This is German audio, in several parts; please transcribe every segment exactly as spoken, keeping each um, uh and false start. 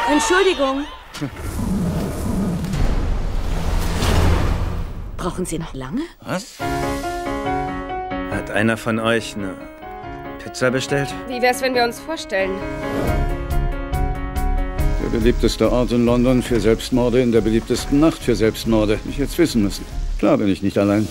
Entschuldigung. Brauchen Sie noch lange? Was? Hat einer von euch eine Pizza bestellt? Wie wär's, wenn wir uns vorstellen? Der beliebteste Ort in London für Selbstmorde in der beliebtesten Nacht für Selbstmorde. Ich hätte es wissen müssen. Klar bin ich nicht allein.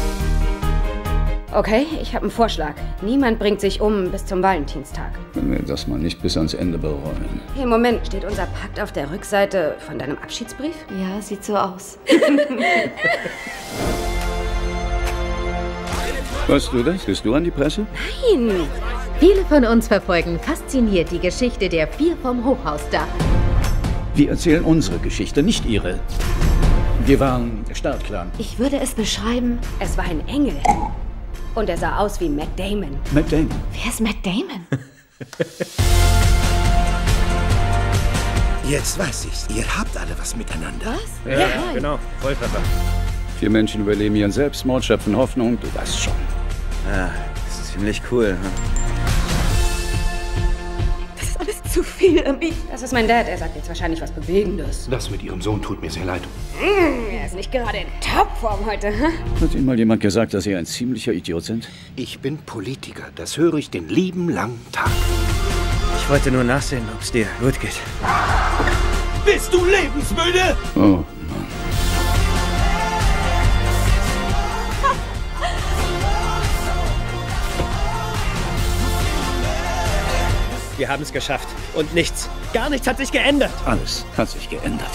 Okay, ich habe einen Vorschlag. Niemand bringt sich um bis zum Valentinstag. Wenn wir das mal nicht bis ans Ende bereuen. Hey, Moment, steht unser Pakt auf der Rückseite von deinem Abschiedsbrief? Ja, sieht so aus. Weißt du das? Bist du an die Presse? Nein! Viele von uns verfolgen fasziniert die Geschichte der vier vom Hochhausdach. Wir erzählen unsere Geschichte, nicht ihre. Wir waren startklar. Ich würde es beschreiben. Es war ein Engel. Und er sah aus wie Matt Damon. Matt Damon. Wer ist Matt Damon? Jetzt weiß ich's. Ihr habt alle was miteinander. Was? Ja, ja, genau. Volltreffer. Vier Menschen überleben ihren Selbstmord, schöpfen Hoffnung. Du weißt schon. Ja, das ist ziemlich cool. Hm? Das ist alles zu viel für mich. Das ist mein Dad. Er sagt jetzt wahrscheinlich was Bewegendes. Das mit Ihrem Sohn tut mir sehr leid. Mm, er ist nicht gerade in Topform heute. Hm? Hat Ihnen mal jemand gesagt, dass Sie ein ziemlicher Idiot sind? Ich bin Politiker. Das höre ich den lieben langen Tag. Ich wollte nur nachsehen, ob es dir gut geht. Bist du lebensmüde? Oh, Mann. Wir haben es geschafft. Und nichts, gar nichts hat sich geändert. Alles hat sich geändert.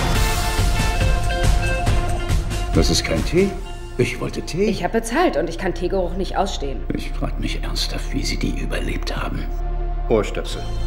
Das ist kein Tee? Ich wollte Tee. Ich habe bezahlt und ich kann Teegeruch nicht ausstehen. Ich frage mich ernsthaft, wie Sie die überlebt haben. Ohrstöpsel.